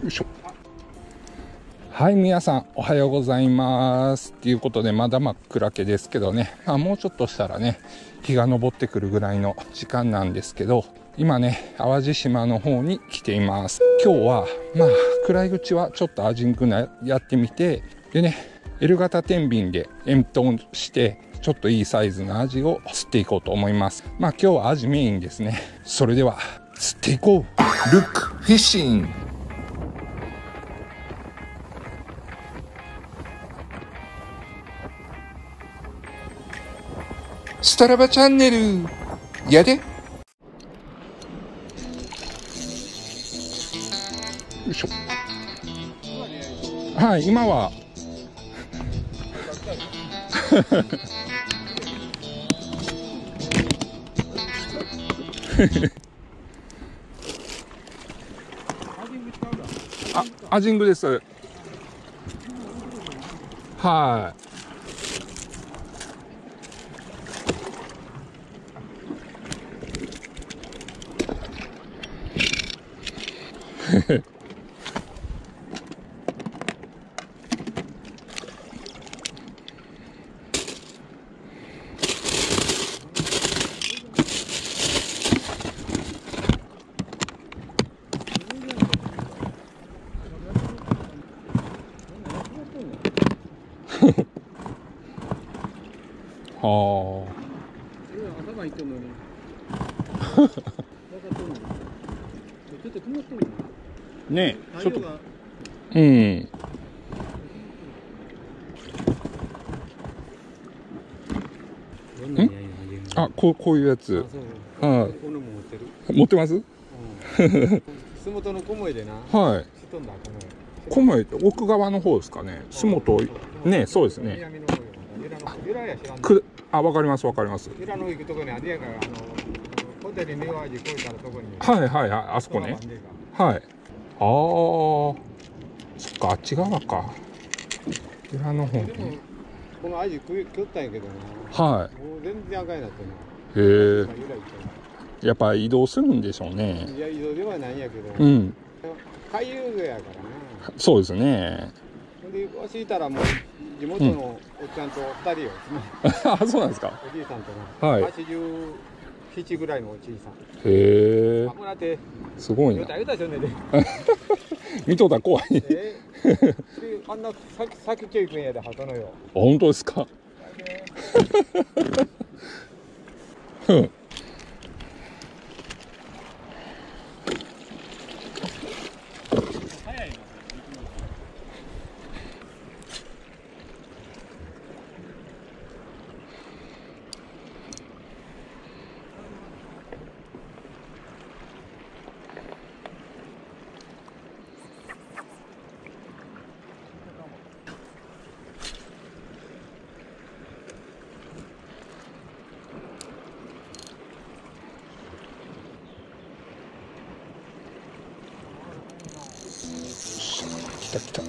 よいしょ。はい、皆さんおはようございますということで、まだ真っ暗けですけどね、もうちょっとしたらね日が昇ってくるぐらいの時間なんですけど、今ね淡路島の方に来ています。今日は暗い口はちょっとアジングナやってみて、でね L 型天秤で塩糖してちょっといいサイズのアジを釣っていこうと思います。今日はアジメインですね。それでは釣っていこう。ルックフィッシング。スタラバチャンネルやで。よいしょ。はい、今はアジングです。はい。はあ。頭いってんのに。ちょっと曇ってるね。ちょっと。うん。あ、こういうやつ。はい。持ってます？ 洲本の小萌でな。 はい。小萌って奥側の方ですかね。洲本ね、そうですね。わかりますわかります。 裏の行くとこにあれやからホテルネオアジ越えたとこに。 はいはいはい、あそこね。はい。そっか、あっち側か。裏の方ね。 このアジ食ったんやけどな。はい。もう全然赤いなってな。 へえ。やっぱ移動するんでしょうね。 いや、移動ではないんやけど。 うん。 回遊魚やからな。 そうですね。 で、わしいたらもう地元のおっちゃんと2人よ。 あ、そうなんですか。 おじいさんとな。はい。87ぐらいのおじいさん。 へえ。 すごいな。 見とったら怖い。 あんな先ちょいくんやで、鳩のよ。 本当ですか。来た来た。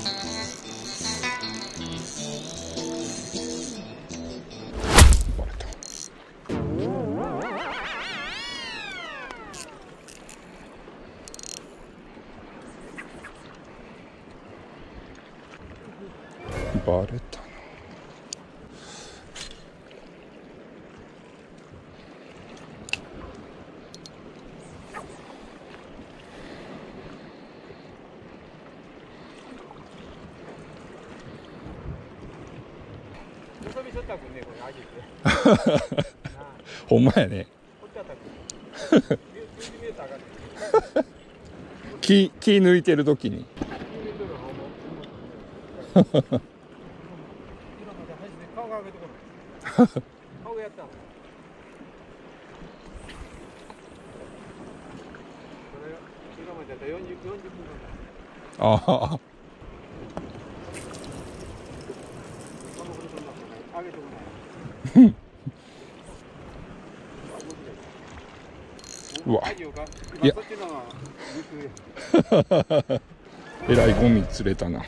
バレた。バレたな。ほんまやね。気抜いてる時に。ああ。うわ。いや。えらいゴミ釣れたな。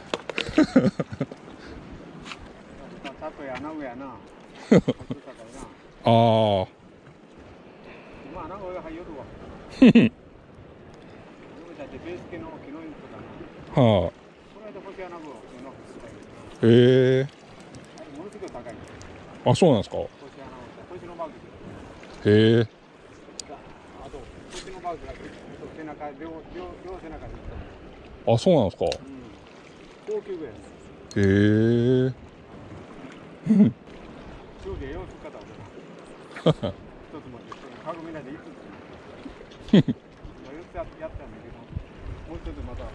ああ。 ってベース系の木の糸かな。 はあ。 この間星穴部をうまくしたけど。 へえ。 あれものすごい高い。 あ、そうなんですか。 星穴を星のマークへえ。 あと星のマークが背中両背中に。 あ、そうなんですか。 高級ぐらいです。 へえ。 修理用方を一つ持って家具みんなで5つ4つやったんだけど、もう一つまた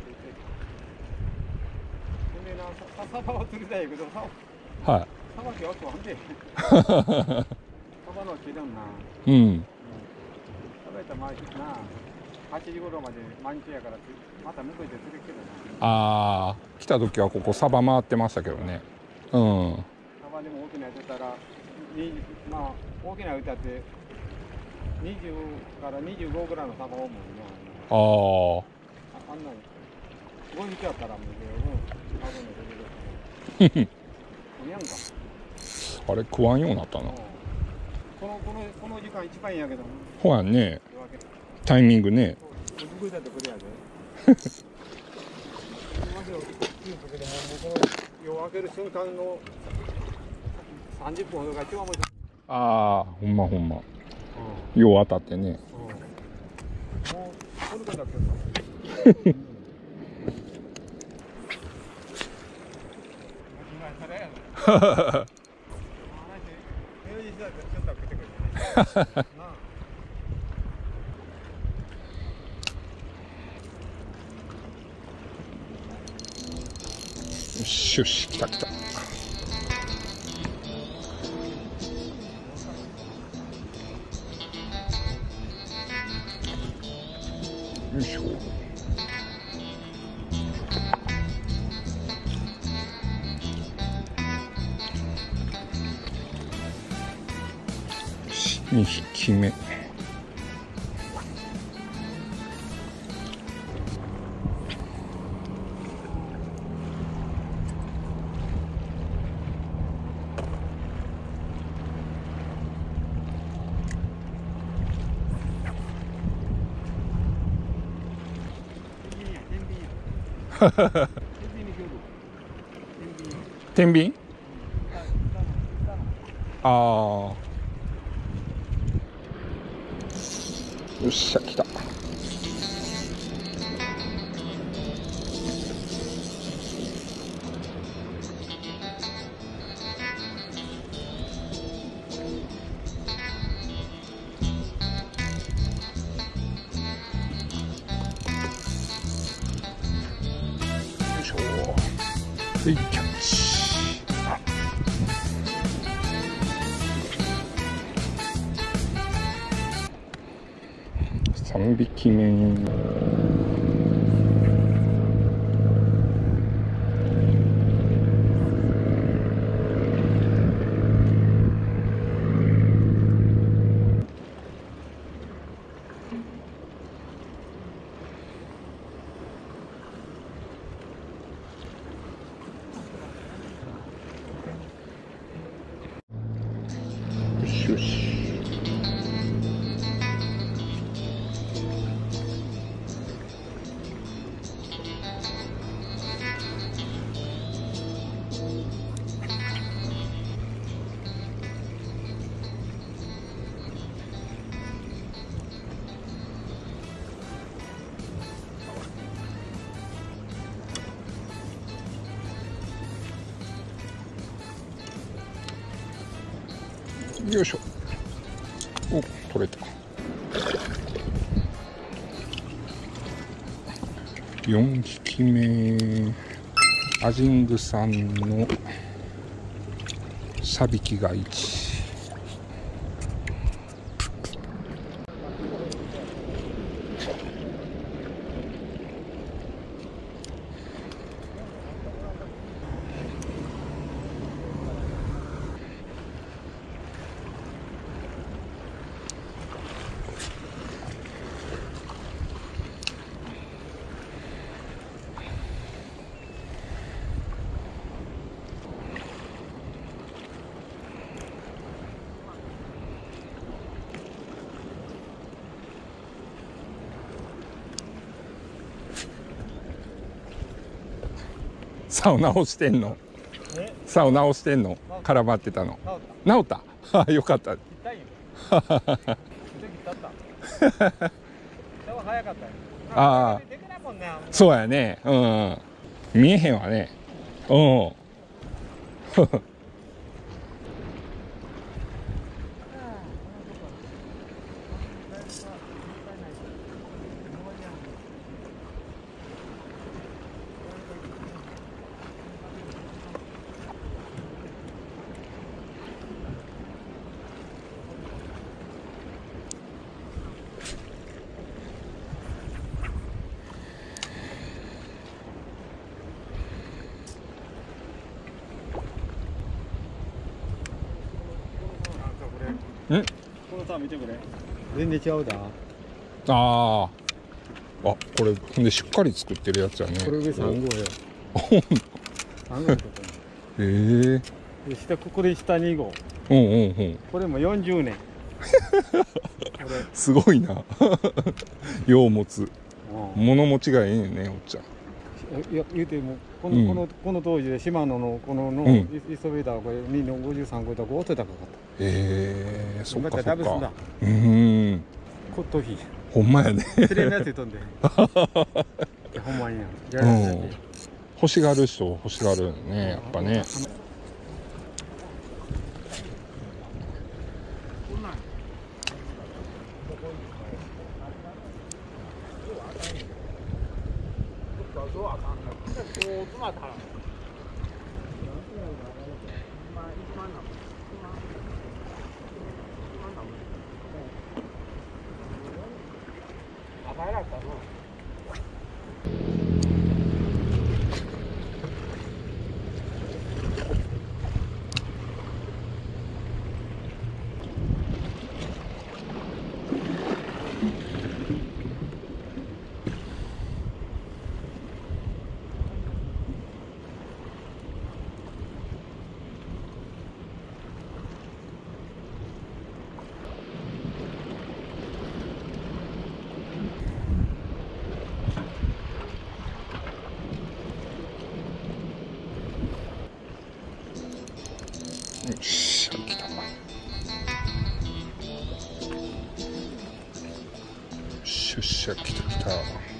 でね、サバを釣りたいけど、 はい。 サバ今日は食わんでサバの切るんな。 うん。 食べた毎日な8時頃まで毎日やからまた向こうで釣り来てるな。 ああ、来た時はここサバ回ってましたけどね。うん。 サバでも大きなやつたらまあ大きな歌って20から25ぐらいのサバをもんね。 ああんなに5匹やったらもう十分食べるのやんか。 あ。あれ食わんようになったな。 この時間一番いいんやけど。 ほやんね。タイミングね。 僕だってこれやで。夜明ける瞬間の30分ほどが一番面白い。 ああ、ほんまほんま。よう当たってね。 もうこれだけさ。 よしよし、来た来た。よいしょ。2匹目。よ天秤？ああ。よっしゃ、来た。はい、キャッチ。3匹目。よしよし。よいしょ。お、取れた。4匹目。アジングさんのサビキが1。 竿直してんの？竿直してんの？絡まってたの。直った？あ、よかった。 痛いよ。早かったよ。 ああ、そうやね。うん。見えへんわね。うん。 このさ見てくれ。全然違うだ。 ああ。あ、これほんでしっかり作ってるやつやね。 これ上3号よ。3号とか。 へえ。 で下ここで下2号。 うんうんうん。 これも40年。 すごいな。よう持つ。物持ちがええねんね、おっちゃん。 いや言うてもこの当時で島野のこのイソベーターこれ2の53号とか落ちたかかった。 へえ、そっかそっか。 うん。コットヒー。 ほんまやね。 失礼なやつ飛んで。ほんまにや。 欲しがる人欲しがるね、やっぱね。よし、来た。よしよっしゃ、来た来た。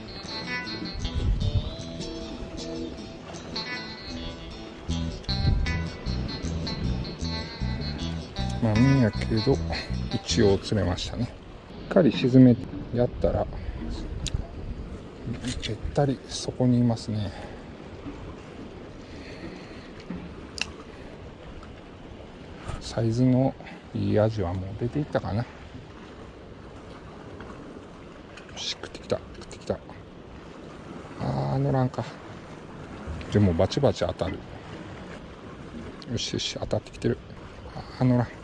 波やけど一応釣れましたね。しっかり沈めてやったらべったりそこにいますね。サイズのいいアジはもう出ていったかな。よし、食ってきた食ってきた。乗らんか。でもバチバチ当たる。よしよし、当たってきてる。乗らん。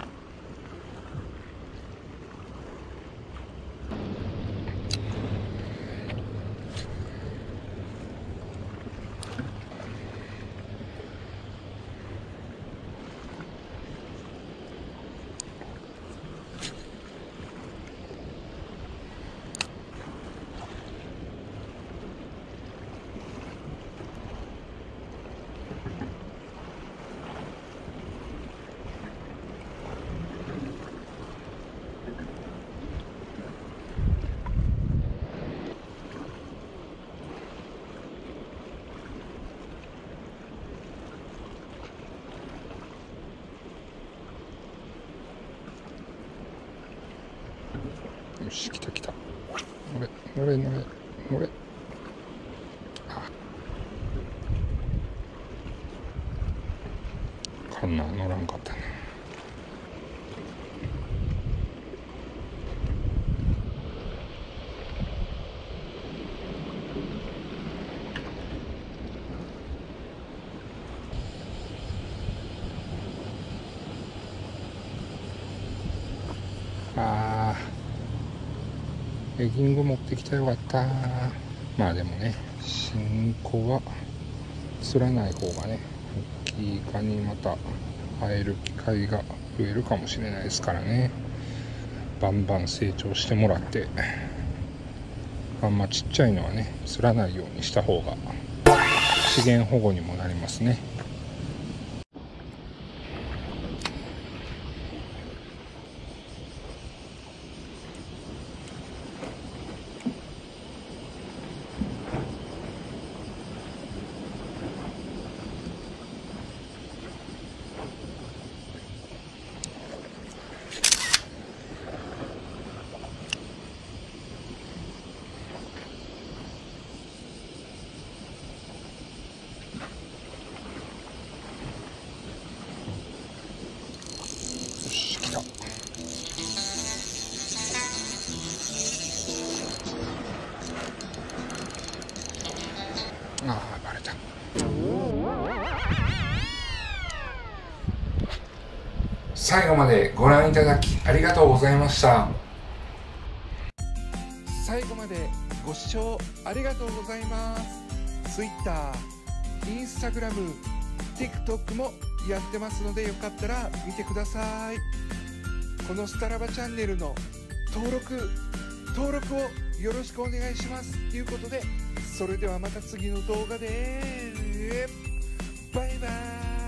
よし、来た来た。乗れ乗れ乗れ乗れ。こんなん乗らんかったな。エギング持ってきたらよかった。まあでもね、新子は釣らない方がね、大きいイカにまた会える機会が増えるかもしれないですからね。バンバン成長してもらって、あんまちっちゃいのはね釣らないようにした方が資源保護にもなりますね。ああ、バレた。最後までご覧いただきありがとうございました。最後までご視聴ありがとうございます。Twitter、Instagram、TikTok もやってますので、よかったら見てください。このスタラバチャンネルの登録をよろしくお願いしますということで、それではまた次の動画でバイバイ。